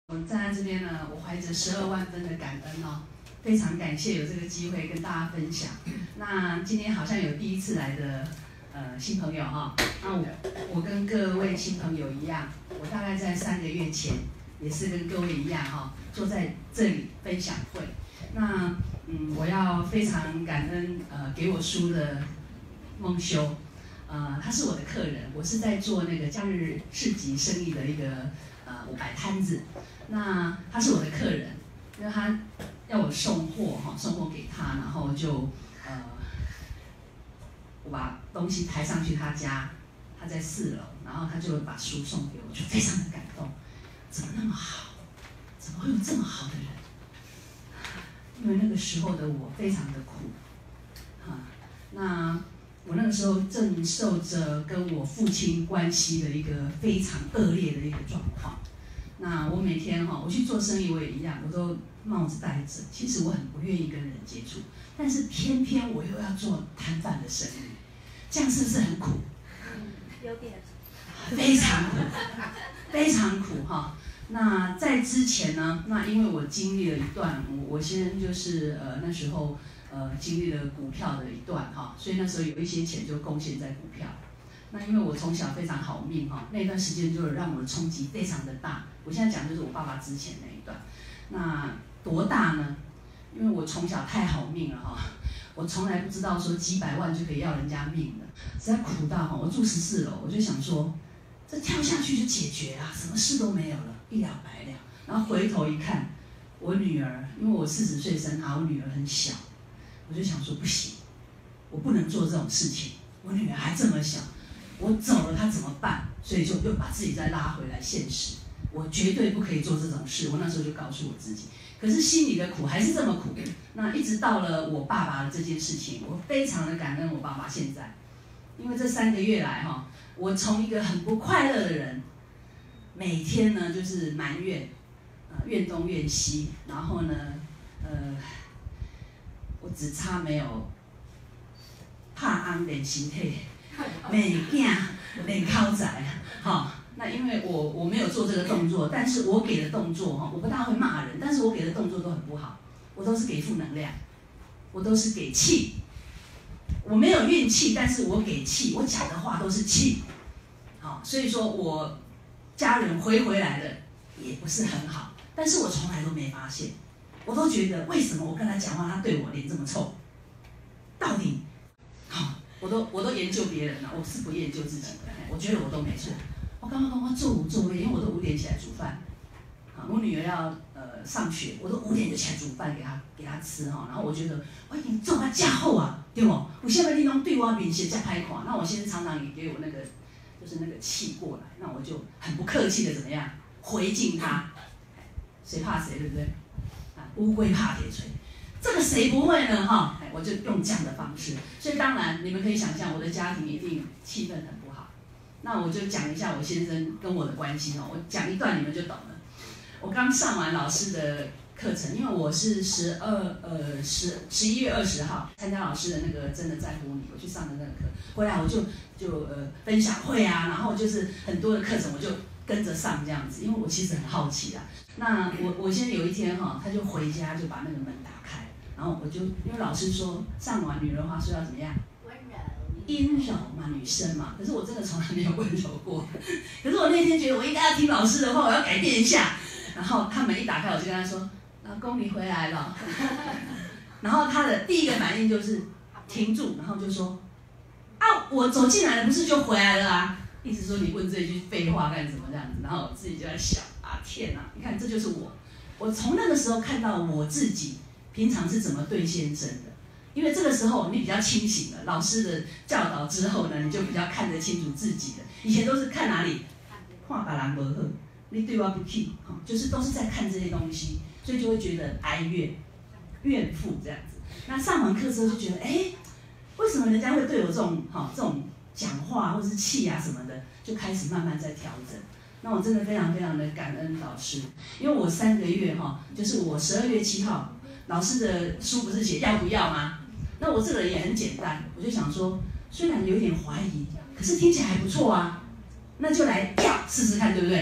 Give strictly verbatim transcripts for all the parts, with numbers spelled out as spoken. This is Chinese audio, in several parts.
我站在这边呢，我怀着十二万分的感恩哦，非常感谢有这个机会跟大家分享。那今天好像有第一次来的呃新朋友哈、哦，那我我跟各位新朋友一样，我大概在三个月前也是跟各位一样哈、哦，坐在这里分享会。那嗯，我要非常感恩呃给我书的孟修，呃，他是我的客人，我是在做那个假日市集生意的一个呃我摆摊子。那他是我的客人，因为他要我送货哈，送货给他，然后就呃，我把东西抬上去他家，他在四楼，然后他就把书送给我，就非常的感动，怎么那么好？怎么会有这么好的人？因为那个时候的我非常的苦，哈，那我那个时候正受着跟我父亲关系的一个非常恶劣的一个状况。那我每天哈，我去做生意我也一样，我都帽子戴着。其实我很不愿意跟人接触，但是偏偏我又要做摊贩的生意，这样是不是很苦？ 嗯，有点。 非常苦，非常苦哈。那在之前呢，那因为我经历了一段，我我先就是呃那时候呃经历了股票的一段哈，所以那时候有一些钱就贡献在股票。那因为我从小非常好命哈，那段时间就让我的冲击非常的大。我现在讲就是我爸爸之前那一段，那多大呢？因为我从小太好命了哈，我从来不知道说几百万就可以要人家命的，实在苦到哈，我住十四楼，我就想说，这跳下去就解决啊，什么事都没有了，一了百了。然后回头一看，我女儿，因为我四十岁生她，我女儿很小，我就想说不行，我不能做这种事情，我女儿还这么小。我走了，他怎么办？所以就又把自己再拉回来现实。我绝对不可以做这种事。我那时候就告诉我自己，可是心里的苦还是这么苦。那一直到了我爸爸的这件事情，我非常的感恩我爸爸现在，因为这三个月来哈，我从一个很不快乐的人，每天呢就是埋怨，呃怨东怨西，然后呢，呃，我只差没有怕安练身体。美囝练口才，哈，那因为我我没有做这个动作，但是我给的动作哈，我不大会骂人，但是我给的动作都很不好，我都是给负能量，我都是给气，我没有运气，但是我给气，我讲的话都是气，好，所以说我家人回回来的也不是很好，但是我从来都没发现，我都觉得为什么我跟他讲话，他对我脸这么臭，到底好。我都我都研究别人了，我是不研究自己的。我觉得我都没错。我刚刚刚刚做五作业，因为我都五点起来煮饭。啊，我女儿要呃上学，我都五点就起来煮饭给她给她吃哈。然后我觉得我已经做到这好啊，对不？我现在你拢对我面色这歹看，那我先生常常也给我那个就是那个气过来，那我就很不客气的怎么样回敬他。谁怕谁，对不对？啊，乌龟怕铁锤。这个谁不会呢？哈，我就用这样的方式，所以当然你们可以想象，我的家庭一定气氛很不好。那我就讲一下我先生跟我的关系哦，我讲一段你们就懂了。我刚上完老师的课程，因为我是十二呃十十一月二十号参加老师的那个真的在乎你，我去上的那个课，回来我就就呃分享会啊，然后就是很多的课程我就跟着上这样子，因为我其实很好奇啦。那我我先有一天哈，他就回家就把那个门打开。然后我就因为老师说上完女人话说要怎么样？ 温柔。 阴柔嘛，女生嘛。可是我真的从来没有温柔过。可是我那天觉得我应该要听老师的话，我要改变一下。然后他门一打开，我就跟他说：“老公，你回来了。”然后他的第一个反应就是停住，然后就说：“啊，我走进来了，不是就回来了啊？”意思说你问这一句废话干什么这样子？然后我自己就在想啊，天哪！你看这就是我。我从那个时候看到我自己。平常是怎么对先生的？因为这个时候你比较清醒了，老师的教导之后呢，你就比较看得清楚自己的。以前都是看哪里？看别人不好，你对我不起，就是都是在看这些东西，所以就会觉得哀怨、怨妇这样子。那上完课之后就觉得，哎，为什么人家会对我这种哈这种讲话或是气啊什么的，就开始慢慢在调整。那我真的非常非常的感恩老师，因为我三个月哈，就是我十二月七号。老师的书不是写要不要吗？那我这个人也很简单，我就想说，虽然有点怀疑，可是听起来还不错啊，那就来要试试看，对不对？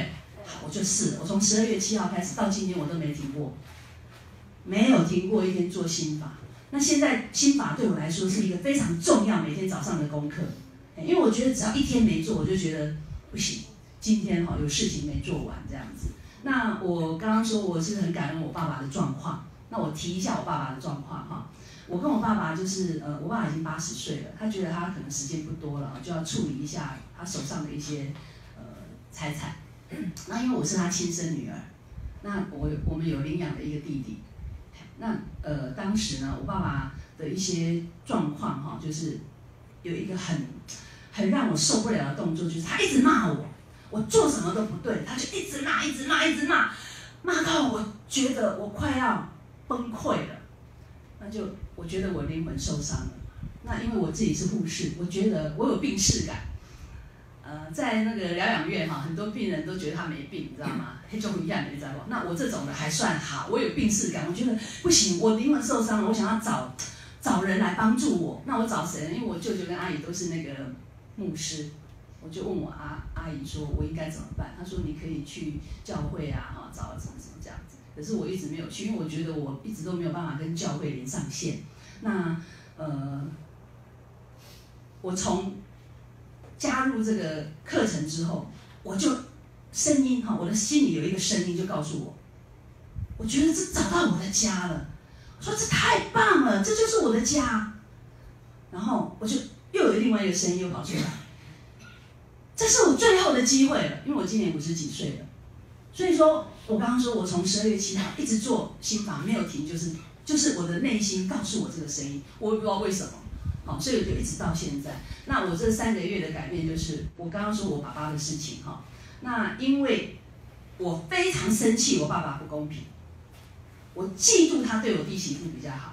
好，我就试了。我从十二月七号开始到今天，我都没停过，没有停过一天做心法。那现在心法对我来说是一个非常重要，每天早上的功课。因为我觉得只要一天没做，我就觉得不行。今天哈有事情没做完这样子。那我刚刚说我是很感恩我爸爸的状况，那我提一下我爸爸的状况哈。我跟我爸爸就是呃，我爸爸已经八十岁了，他觉得他可能时间不多了，就要处理一下他手上的一些呃财产。那因为我是他亲生女儿，那我我们有领养的一个弟弟。那呃当时呢，我爸爸的一些状况哈，就是有一个很很让我受不了的动作，就是他一直骂我，我做什么都不对，他就一直骂，一直骂，一直骂，骂到我觉得我快要崩溃了。那就我觉得我灵魂受伤了。那因为我自己是护士，我觉得我有病识感。呃，在那个疗养院哈，很多病人都觉得他没病，你知道吗？黑中一样，你知道不？那我这种的还算好，我有病识感，我觉得不行，我灵魂受伤了，我想要找找人来帮助我。那我找谁呢？因为我舅舅跟阿姨都是那个牧师，我就问我阿阿姨说，我应该怎么办？她说你可以去教会啊，哈，找什么什么这样子。可是我一直没有去，因为我觉得我一直都没有办法跟教会连上线。那呃，我从加入这个课程之后，我就声音哈，我的心里有一个声音就告诉我，我觉得这找到我的家了。我说这太棒了，这就是我的家。然后我就又有另外一个声音又跑出来，这是我最后的机会了，因为我今年五十几岁了。所以说我刚刚说我从十二月七号一直做心法没有停，就是就是我的内心告诉我这个声音，我也不知道为什么。好，所以我就一直到现在。那我这三个月的改变，就是我刚刚说我爸爸的事情哈。那因为我非常生气，我爸爸不公平，我嫉妒他对我弟媳妇比较好，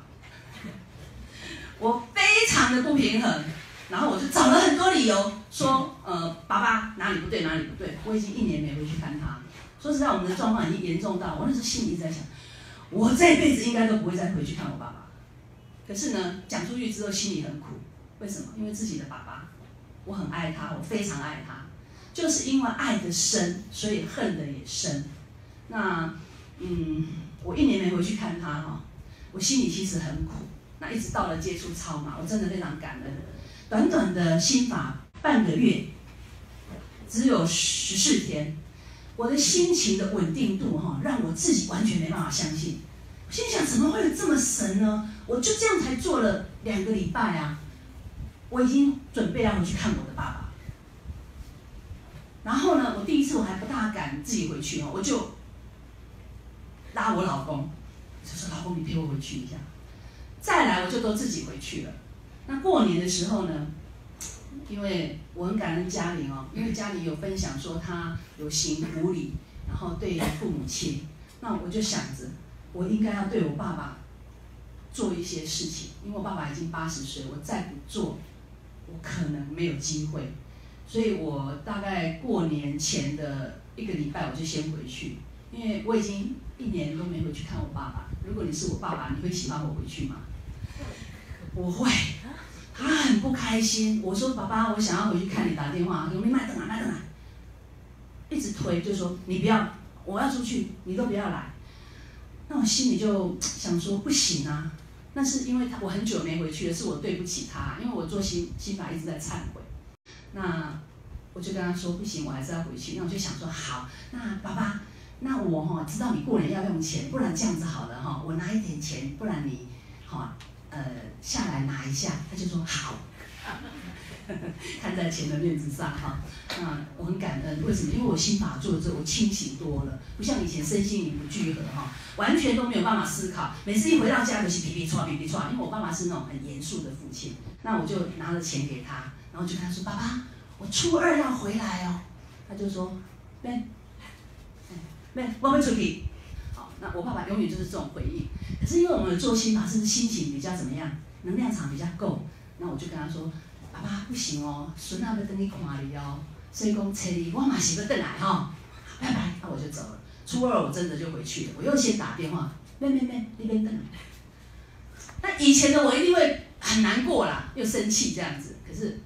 我非常的不平衡，然后我就找了很多理由说，呃，爸爸哪里不对哪里不对。我已经一年没回去看他。说实在，我们的状况已经严重到我那时候心里一直在想，我这辈子应该都不会再回去看我爸爸。可是呢，讲出去之后心里很苦，为什么？因为自己的爸爸，我很爱他，我非常爱他，就是因为爱的深，所以恨的也深。那嗯，我一年没回去看他哈，我心里其实很苦。那一直到了接触超马，我真的非常感恩。短短的心法半个月，只有十四天，我的心情的稳定度哈，让我自己完全没办法相信。我心想，怎么会有这么神呢？我就这样才做了两个礼拜啊，我已经准备要回去看我的爸爸。然后呢，我第一次我还不大敢自己回去哦，我就拉我老公，就说老公你陪我回去一下。再来我就都自己回去了。那过年的时候呢，因为我很感恩嘉玲哦，因为嘉玲有分享说她有行古礼，然后对父母亲，那我就想着我应该要对我爸爸做一些事情，因为我爸爸已经八十岁，我再不做，我可能没有机会。所以我大概过年前的一个礼拜我就先回去，因为我已经一年都没回去看我爸爸。如果你是我爸爸，你会喜欢我回去吗？我会。他很不开心，我说爸爸，我想要回去看你，打电话，我说你买等来，买等来，一直推，就说你不要，我要出去，你都不要来。那我心里就想说不行啊，那是因为他我很久没回去了，是我对不起他，因为我做心心法一直在忏悔。那我就跟他说不行，我还是要回去。那我就想说好，那爸爸，那我哈知道你过年要用钱，不然这样子好了哈，我拿一点钱，不然你哈呃下来拿一下。他就说好，看在钱的面子上哈。那我很感恩，为什么？因为我心法做了之后，我清醒多了，不像以前身心灵不聚合哈，完全都没有办法思考。每次一回到家就是皮皮唰皮皮唰，因为我爸爸是那种很严肃的父亲。那我就拿了钱给他，然后就跟他说：“爸爸，我初二要回来哦。”他就说：“妹，妹，我会出去。”好，那我爸爸永远就是这种回应。可是因为我们做心法，是不是心情比较怎么样，能量场比较够？那我就跟他说：“爸爸不行哦，孙仔要等你看你哦，所以讲找你，我嘛是要回来哈，拜拜。”那我就走了。初二我真的就回去了，我又先打电话：“妹妹妹，你别等。”那以前的我一定会很难过啦，又生气这样子。可是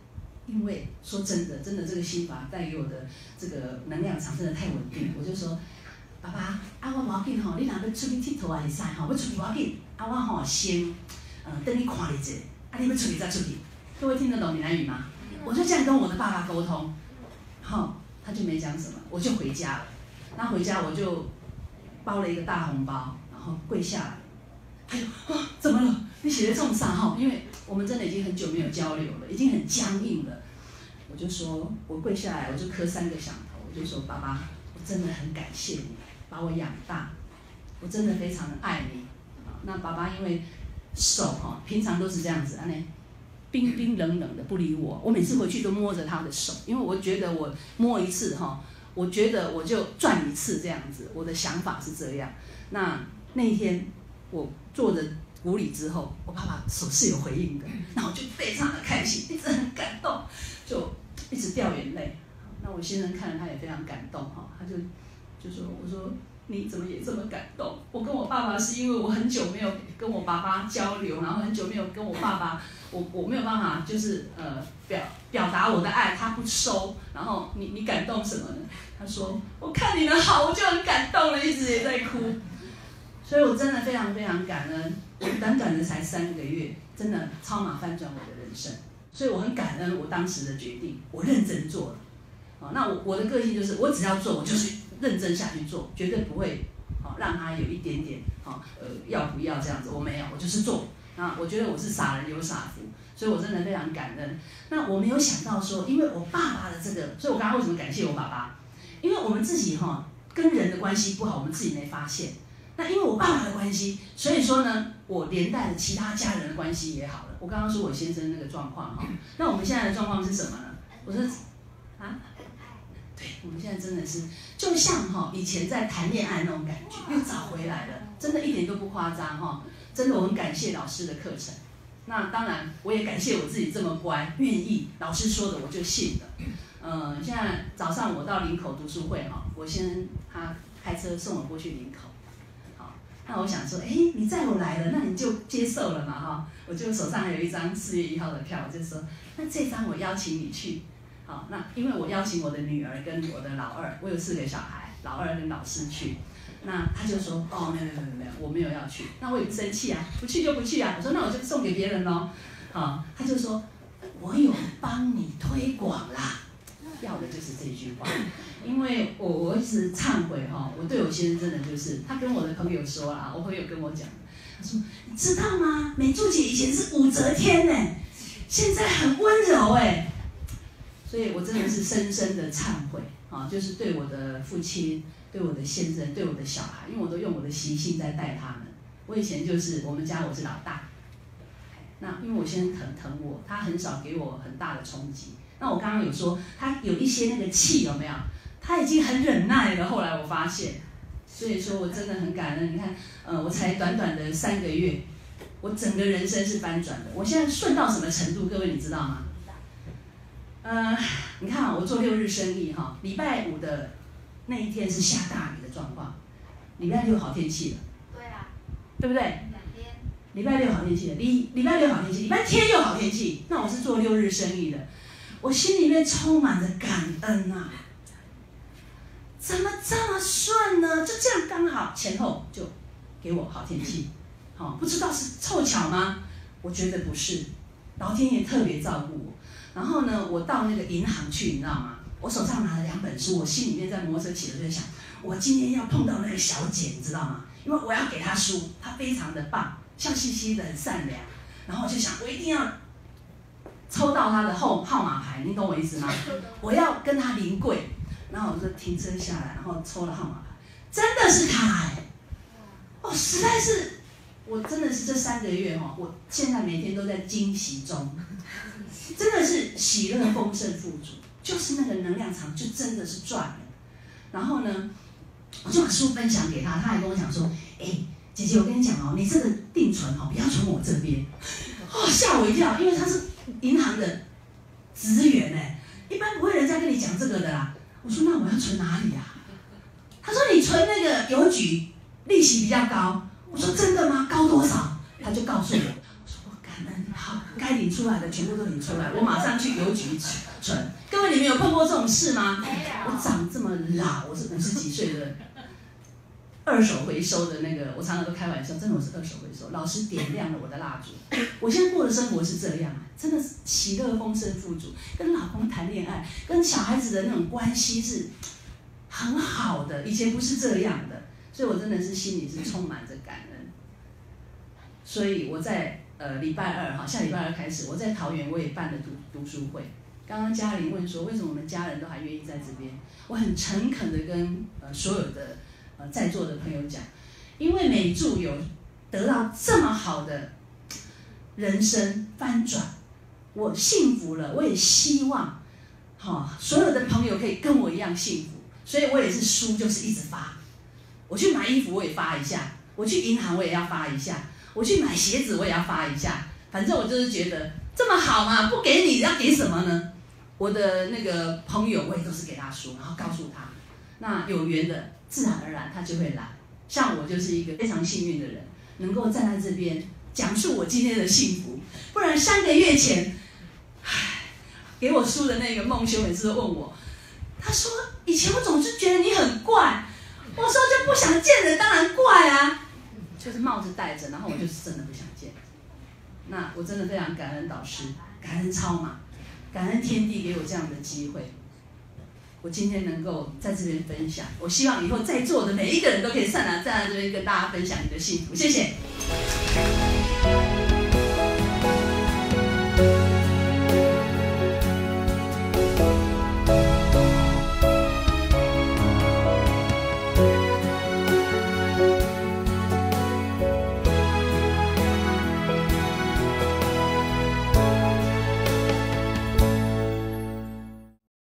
因为说真的，真的这个心法带给我的这个能量场真的太稳定，我就说，爸爸，啊我无要紧吼，你若要出去佚佗也会使吼，要出去无要紧，啊我吼先，呃等你看一下，啊你要出去再出去。各位听得懂闽南语吗？我就这样跟我的爸爸沟通，好，他就没讲什么，我就回家了。那回家我就包了一个大红包，然后跪下来，哎呦啊怎么了？你写的这么傻哈？因为我们真的已经很久没有交流了，已经很僵硬了。我就说，我跪下来，我就磕三个响头，我就说，爸爸，我真的很感谢你把我养大，我真的非常的爱你。那爸爸因为手哈，平常都是这样子，安呢冰冰冷冷的不理我，我每次回去都摸着他的手，因为我觉得我摸一次哈，我觉得我就赚一次这样子，我的想法是这样。那那一天我坐着古礼之后，我爸爸手是有回应的，那我就非常的开心，一直很感动，就一直掉眼泪。那我先生看了他也非常感动哈，他就就说我说你怎么也这么感动？我跟我爸爸是因为我很久没有跟我爸爸交流，然后很久没有跟我爸爸，我我没有办法就是呃表表达我的爱，他不收，然后你你感动什么呢？他说我看你们好，我就很感动了，一直也在哭。所以我真的非常非常感恩，我短短的才三个月，真的超马翻转我的人生，所以我很感恩我当时的决定，我认真做了。好，那我我的个性就是，我只要做，我就是认真下去做，绝对不会好让他有一点点好呃要不要这样子，我没有，我就是做。啊，我觉得我是傻人有傻福，所以我真的非常感恩。那我没有想到说，因为我爸爸的这个，所以我刚刚为什么感谢我爸爸？因为我们自己哈跟人的关系不好，我们自己没发现。那因为我爸爸的关系，所以说呢，我连带的其他家人的关系也好了。我刚刚说我先生那个状况哈，那我们现在的状况是什么呢？我说啊，对，我们现在真的是就像哈以前在谈恋爱那种感觉，又找回来了，真的一点都不夸张哈。真的我很感谢老师的课程。那当然，我也感谢我自己这么乖，愿意老师说的我就信了。呃，现在早上我到林口读书会哈，我先他开车送我过去林口。那我想说，哎，你载我来了，那你就接受了嘛哈。我就手上还有一张四月一号的票，我就说，那这张我邀请你去。好，那因为我邀请我的女儿跟我的老二，我有四个小孩，老二跟老师去。那他就说，哦，没有没有没有，我没有要去。那我也不生气啊，不去就不去啊。我说，那我就送给别人咯。好，他就说，我有帮你推广啦。要的就是这句话，因为我我一直忏悔哈，我对我先生真的就是，他跟我的朋友说啦，我朋友跟我讲，他说你知道吗？美珠姐以前是武则天呢，现在很温柔哎，所以我真的是深深的忏悔啊，就是对我的父亲、对我的先生、对我的小孩，因为我都用我的习性在带他们。我以前就是我们家我是老大，那因为我先生很疼我，他很少给我很大的冲击。那我刚刚有说，他有一些那个气有没有？他已经很忍耐了。后来我发现，所以说我真的很感恩。你看，呃，我才短短的三个月，我整个人生是翻转的。我现在顺到什么程度？各位你知道吗？呃，你看啊，我做六日生意哈，礼拜五的那一天是下大雨的状况，礼拜六好天气了。 对啊， 对不对？ 两天。 礼拜六好天气了，礼礼拜六好天气，礼拜天又好天气。那我是做六日生意的。我心里面充满着感恩啊！怎么这么顺呢？就这样刚好前后就给我好天气，好、哦，不知道是凑巧吗？我觉得不是，老天爷特别照顾我。然后呢，我到那个银行去，你知道吗？我手上拿了两本书，我心里面在摩托车骑着就在想，我今天要碰到那个小姐，你知道吗？因为我要给她书，她非常的棒，笑嘻嘻的，很善良。然后我就想，我一定要抽到他的号号码牌，你懂我意思吗？我要跟他临柜，然后我就停车下来，然后抽了号码牌，真的是他哎、欸！哦，实在是，我真的是这三个月哦，我现在每天都在惊喜中，真的是喜乐丰盛富足，就是那个能量场就真的是赚了。然后呢，我就把书分享给他，他还跟我讲说，哎、欸，姐姐我跟你讲哦，你这个定存哦，不要存我这边，哦吓我一跳，因为他是银行的职员哎，一般不会人家跟你讲这个的啦。我说那我要存哪里啊？他说你存那个邮局，利息比较高。我说真的吗？高多少？他就告诉我。我说我感恩，好感该领出来的全部都领出来，我马上去邮局存。各位，你们有碰过这种事吗？我长这么老，我是五十几岁的二手回收的那个，我常常都开玩笑，真的我是二手回收。老师点亮了我的蜡烛，我现在过的生活是这样，真的是喜乐丰盛富足，跟老公谈恋爱，跟小孩子的那种关系是很好的，以前不是这样的，所以我真的是心里是充满着感恩。所以我在呃礼拜二哈，下礼拜二开始，我在桃园我也办了读读书会。刚刚嘉玲问说，为什么我们家人都还愿意在这边？我很诚恳的跟呃所有的呃在座的朋友讲，因为美祝有得到这么好的人生翻转，我幸福了，我也希望哈、哦、所有的朋友可以跟我一样幸福，所以我也是书就是一直发。我去买衣服我也发一下，我去银行我也要发一下，我去买鞋子我也要发一下，反正我就是觉得这么好嘛，不给你要给什么呢？我的那个朋友我也都是给他书，然后告诉他，那有缘的自然而然他就会来。像我就是一个非常幸运的人，能够站在这边讲述我今天的幸福。不然三个月前，唉，给我书的那个孟修每次都问我，他说以前我总是觉得你很怪，我说就不想见人，当然怪啊，就是帽子戴着，然后我就是真的不想见。那我真的非常感恩导师，感恩超马，感恩天地给我这样的机会，我今天能够在这边分享。我希望以后在座的每一个人都可以上来站在这边跟大家分享你的幸福，谢谢。